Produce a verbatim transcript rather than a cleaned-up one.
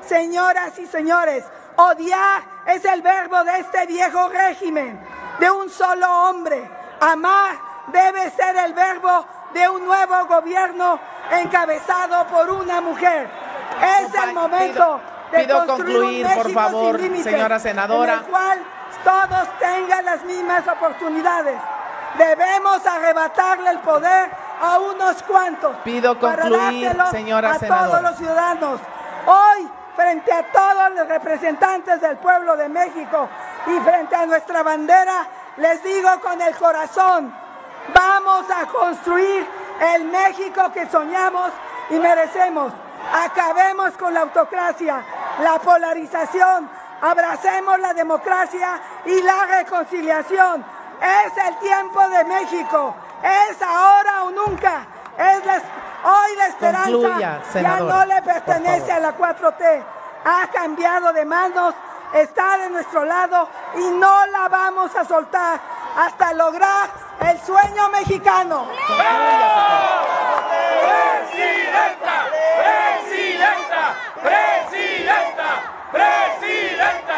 señoras y señores, odiar es el verbo de este viejo régimen, de un solo hombre. Amar debe ser el verbo de un nuevo gobierno encabezado por una mujer. Es el momento de pido construir concluir, un México por favor, sin límites, señora senadora. en el cual todos tengan las mismas oportunidades. Debemos arrebatarle el poder a unos cuantos. Pido concluir, para señora a senadora. todos los ciudadanos. Hoy, frente a todos los representantes del pueblo de México y frente a nuestra bandera, les digo con el corazón, vamos a construir el México que soñamos y merecemos. Acabemos con la autocracia, la polarización, abracemos la democracia y la reconciliación. Es el tiempo de México, es ahora o nunca. Es la, hoy la esperanza Concluya, ya no le pertenece a la cuatro T. Ha cambiado de manos, está de nuestro lado y no la vamos a soltar hasta lograr el sueño mexicano. ¡Presidenta! ¡Presidenta! ¡Presidenta! ¡Presidenta!